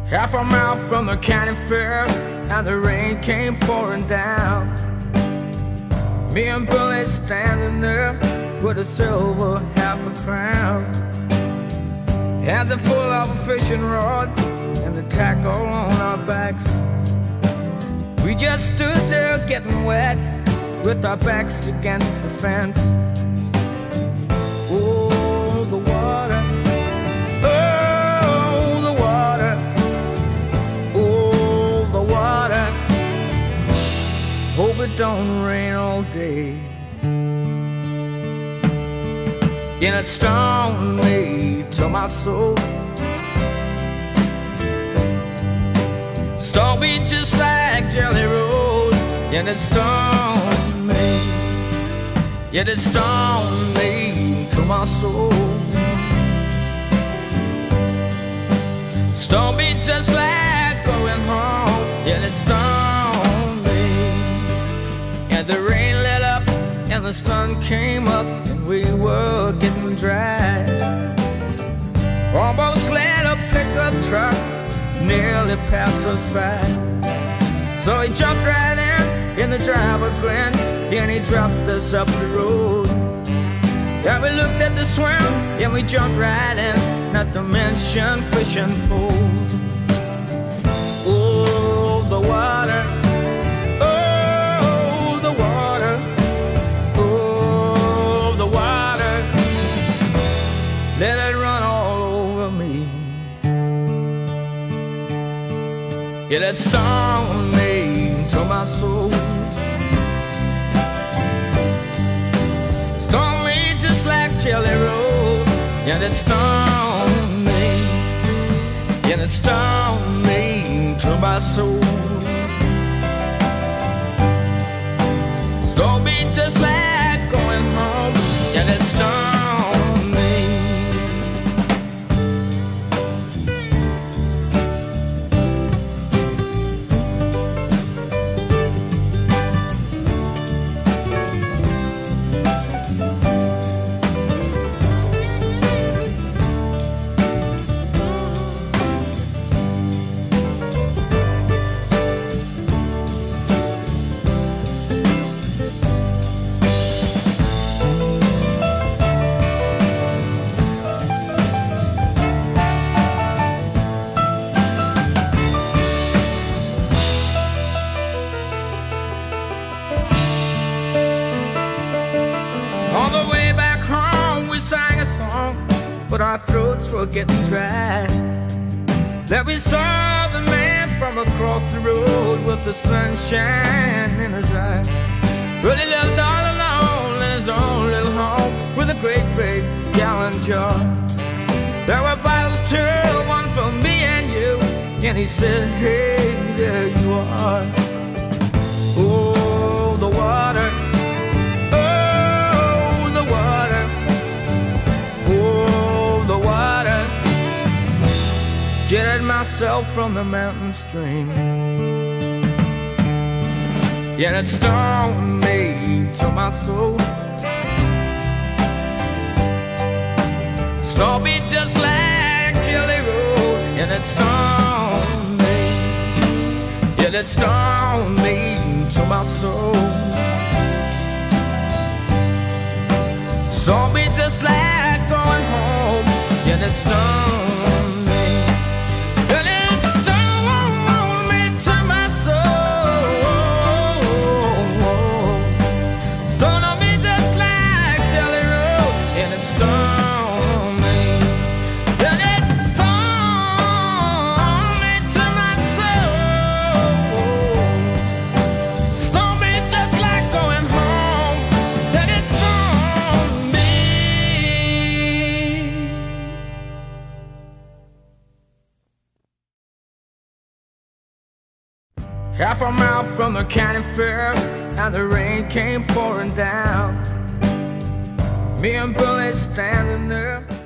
Half a mile from the county fair, and the rain came pouring down. Me and Billy standing there with a silver half a crown. Hands are full of a fishing rod and the tackle on our backs. We just stood there getting wet with our backs against the fence. Oh, the water. Oh, the water. Oh, the water. Hope it don't rain all day. And it stung me to my soul. Stung me just like Jelly Roll. And it stung me. Yet it stung me to my soul. Stung me just like going home. Yet it stung me. And the rain let up and the sun came up. We were getting dry. Almost let a pickup truck nearly pass us by. So he jumped right in the driver grinned, and he dropped us up the road. Yeah, we looked at the swim, and we jumped right in, not to mention fishing poles. Oh, the water. Let it run all over me. Yeah, it stung me to my soul. Stung me just like Jelly Roll. Yeah, it stung me. Yeah, it stung me to my soul. Stung me just like going home. Yeah, it stung. On the way back home, we sang a song, but our throats were getting dry. Then we saw the man from across the road with the sunshine in his eye. Well, he lived all alone in his own little home with a great big gallon jar. There were bottles too, one for me and you, and he said, hey, there you are. Oh, the water. Jetted myself from the mountain stream. Yeah, it stung me to my soul. Stung me just like Jelly Roll. And it stung me. Yeah, it stung me to my soul. Stung me just like going home. Yeah, it stung. Half a mile from the county fair, and the rain came pouring down. Me and Billy standing there.